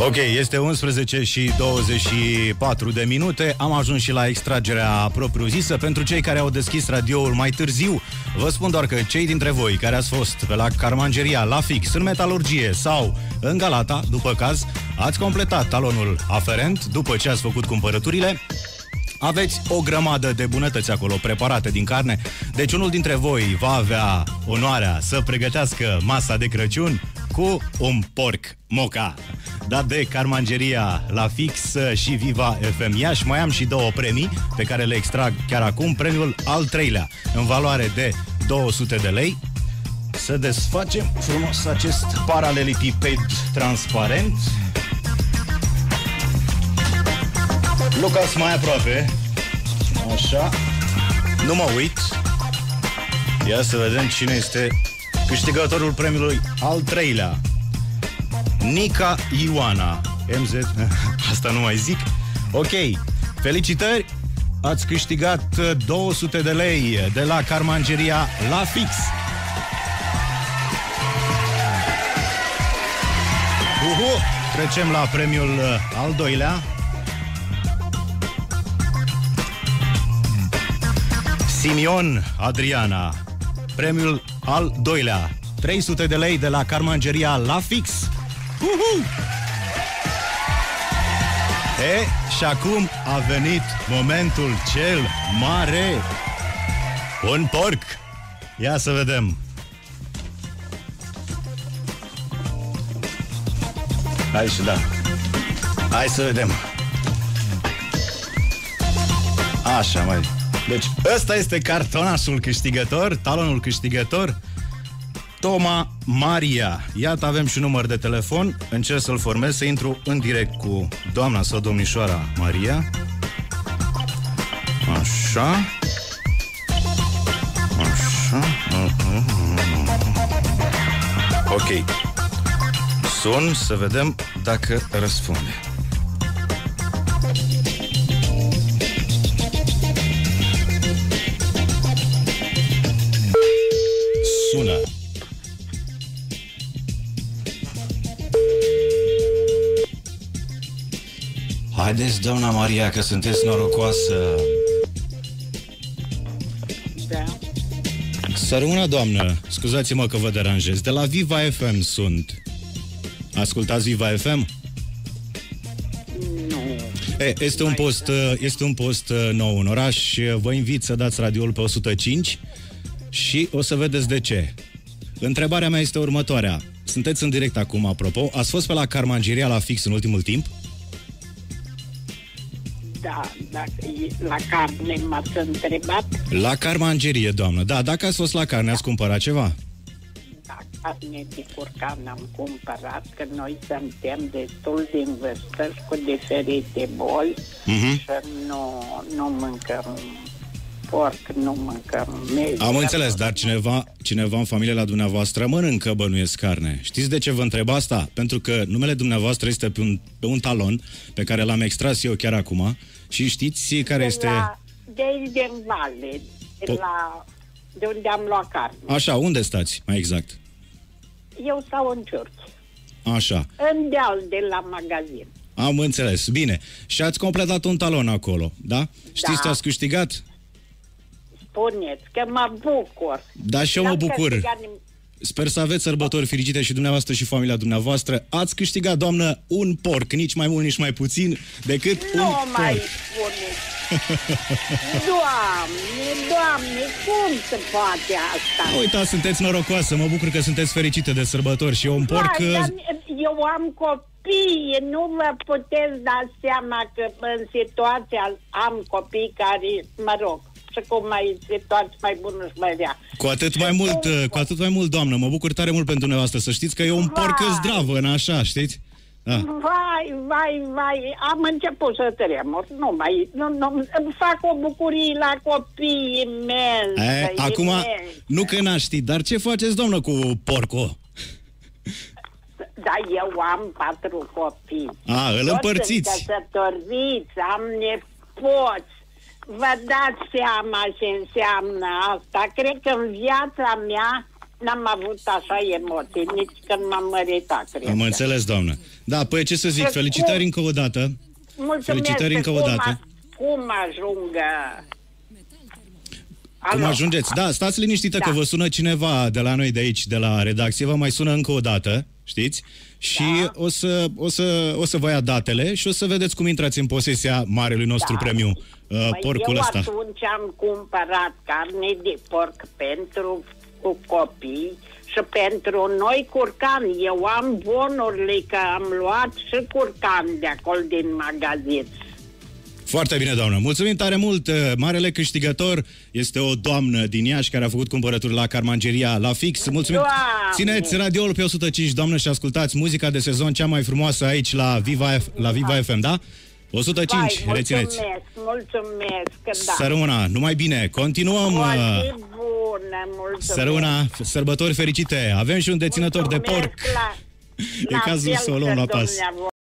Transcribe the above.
Ok, este 11 și 24 de minute. Am ajuns și la extragerea propriu-zisă. Pentru cei care au deschis radioul mai târziu, vă spun doar că cei dintre voi care ați fost pe la Carmangeria, la Fix, în metalurgie sau în Galata, după caz, ați completat talonul aferent după ce ați făcut cumpărăturile. Aveți o grămadă de bunătăți acolo preparate din carne. Deci unul dintre voi va avea onoarea să pregătească masa de Crăciun cu un porc moca dat de Carmangeria la Fix și Viva FM Iași. Mai am și două premii pe care le extrag chiar acum. Premiul al treilea în valoare de 200 de lei. Să desfacem frumos acest paralelipiped transparent. Lucas, mai aproape. Așa. Nu mă uit. Ia să vedem cine este câștigătorul premiului al treilea. Nica Ioana MZ. Asta nu mai zic. Ok. Felicitări. Ați câștigat 200 de lei de la Carmangeria la Fix. Trecem la premiul al doilea. Simion Adriana. Premiul al doilea. 300 de lei de la Carmangeria la Fix. Și acum a venit momentul cel mare. Un porc. Ia să vedem. Hai și da. Hai să vedem. Așa, mai. Deci ăsta este cartonașul câștigător, talonul câștigător, Toma Maria. Iată, avem și număr de telefon. Încerc să-l formez, să intru în direct cu doamna sau domnișoara Maria. Așa. Așa. Ok. Sun să vedem dacă răspunde. Sună. Haideți, doamna Maria, că sunteți norocoasă. Da. Să rămână, doamnă, scuzați-mă că vă deranjez. De la Viva FM sunt. Ascultați Viva FM? Nu. Este un post nou în oraș. Vă invit să dați radioul pe 105 și o să vedeți de ce. Întrebarea mea este următoarea. Sunteți în direct acum, apropo. Ați fost pe la Carmangeria la Fix în ultimul timp? Da, dacă e la carne m-ați întrebat. La Carmangerie, doamnă. Da, dacă ați fost la carne, ați cumpărat ceva? Da, carne de curcan am cumpărat, că noi suntem destul de în vârstă și cu diferite boli și nu mâncăm porc, nu mâncăm mezi. Am înțeles, dar cineva în familie la dumneavoastră mănâncă, bănuiesc, carne. Știți de ce vă întreb asta? Pentru că numele dumneavoastră este pe un talon pe care l-am extras eu chiar acum și știți care este... De aici din Vale, de unde am luat carne. Așa, unde stați, mai exact? Eu stau în Ciurchi. Așa. În deal de la magazin. Am înțeles, bine. Și ați completat un talon acolo, da? Știți ce ați câștigat? Spuneți că mă bucur. Da, și eu mă bucur. Sper să aveți sărbători fericite și dumneavoastră și familia dumneavoastră. Ați câștigat, doamnă, un porc, nici mai mult, nici mai puțin decât un porc. Nu mai spuneți. Doamne, cum se poate asta? Uitați, sunteți norocoasă, mă bucur că sunteți fericite de sărbători și un porc... Eu am copii, nu vă puteți da seama că în situația am copii care, mă rog, și cum mai situații mai bună și mai rea. Cu atât mai mult, doamnă, mă bucur tare mult pentru dumneavoastră, să știți că e un porc zdravă, în așa, știți? Da. Vai, am început să tremur. Îmi fac o bucurie la copii imensă. Acum, nu că n-aș ști, dar ce faceți, doamnă, cu porcul? Da, eu am 4 copii. Îl împărțiți. Toți sunt căsătoriți, am nepoți. Vă dați seama ce înseamnă asta. Cred că în viața mea n-am avut așa emoții, nici când m-am măritat, cred. Am înțeles, doamnă. Da, păi ce să zic, felicitări încă o dată. Mulțumesc. Felicitări încă o dată. Cum ajung? Cum ajungeți? Da, stați liniștită că vă sună cineva de la noi de aici, de la redacție, vă mai sună încă o dată, știți? Și o să vă ia datele și o să vedeți cum intrați în posesia marelui nostru premiu, porcul ăsta. Eu atunci am cumpărat carne de porc pentru copii și pentru noi curcani. Eu am bonurile că am luat și curcani de acolo din magazin. Foarte bine, doamnă. Mulțumim tare mult. Marele câștigător este o doamnă din Iași care a făcut cumpărături la Carmangeria la fix. Mulțumim. Doamne. Țineți radioul pe 105, doamnă, și ascultați muzica de sezon cea mai frumoasă aici la Viva FM, da? 105, rețineți. Mulțumesc, da. Să rămână, numai bine. Continuăm. Bună, mulțumesc. Să rămână, sărbători fericite. Avem și un deținător de porc. E cazul să o luăm la pas.